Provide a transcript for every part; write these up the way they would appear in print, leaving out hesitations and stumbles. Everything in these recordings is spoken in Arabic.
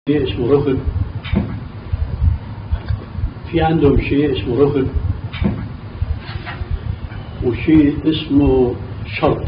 شيء اسمه ركن، في عندهم شيء اسمه ركن وشيء اسمه شرط.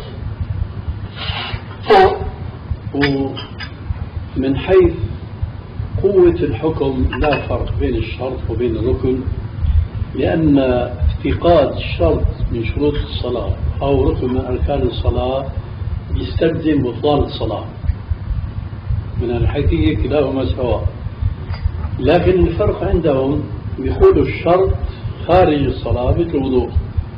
ومن حيث قوة الحكم لا فرق بين الشرط وبين الركن، لأن افتقاد شرط من شروط الصلاة أو ركن من أركان الصلاة يستلزم بطلان الصلاة. من الحيثية كلاهما سواء، لكن الفرق عندهم يقولوا الشرط خارج الصلاة مثل الوضوء،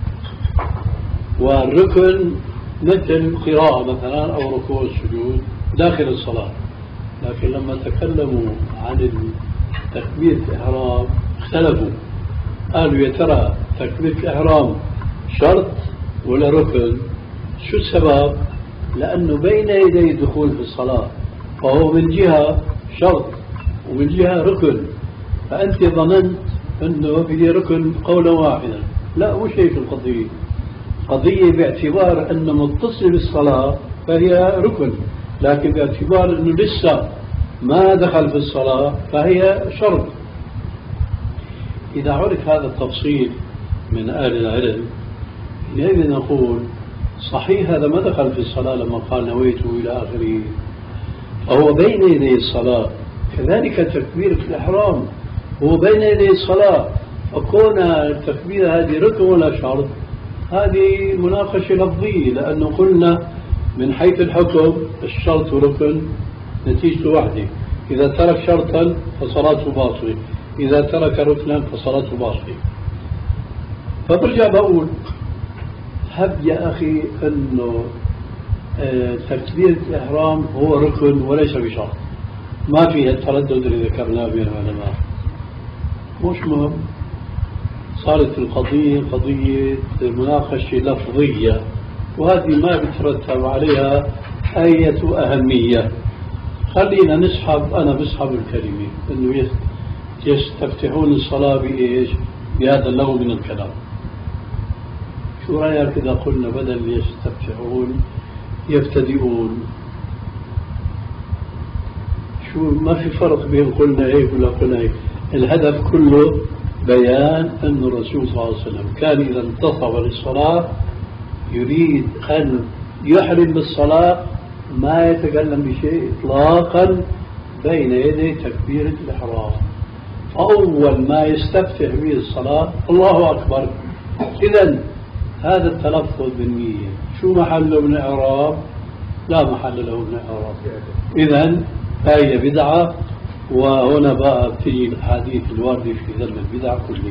والركن مثل القراءة مثلا أو ركوع السجود داخل الصلاة. لكن لما تكلموا عن تكبيرة الإحرام اختلفوا، قالوا يا ترى تكبيرة الإحرام شرط ولا ركن؟ شو السبب؟ لأنه بين يدي الدخول في الصلاة، فهو من جهة شرط ومن جهة ركن، فأنت ظننت أنه هي ركن قولا واحدا. لا، مش هيك القضية. قضية باعتبار أنه متصل بالصلاة فهي ركن، لكن باعتبار أنه لسه ما دخل في الصلاة فهي شرط. إذا عرف هذا التفصيل من أهل العلم لذلك نقول صحيح هذا ما دخل في الصلاة لما قال نويته إلى آخره، فهو بين يدي الصلاة. كذلك تكبيرة الإحرام هو بين يدي الصلاة، فكون التكبير هذه ركن ولا شرط هذه مناقشة لفظية، لأنه قلنا من حيث الحكم الشرط ركن نتيجته واحدة، إذا ترك شرطا فصلاته باطلة، إذا ترك ركنا فصلاته باطلة. فبرجع بقول هب يا أخي أنه تكبيرة الإحرام هو ركن وليس بشرط، ما فيها التردد اللي ذكرناه بين العلماء، مش مهم. صارت القضية قضية مناقشة لفظية، وهذه ما بترتب عليها أي أهمية. خلينا نسحب، أنا بسحب الكلمة أنه يستفتحون الصلاة بإيش؟ بهذا اللغو من الكلام. شو رأيك إذا قلنا بدل يستفتحون يبتدئون؟ شو ما في فرق بين قلنا هيك ولا قلنا هيك. الهدف كله بيان أن الرسول صلى الله عليه وسلم كان إذا انتصب للصلاة يريد أن يحرم بالصلاة ما يتكلم بشيء إطلاقا بين يدي تكبيرة الإحرام، فأول ما يستفتح به الصلاة الله أكبر. إذن هذا التلفظ بالنية شو محله من إعراب؟ لا محل له من إعراب. إذن هي بدعة، وهنا بقى في الحديث الواردة في ذم البدع كلها.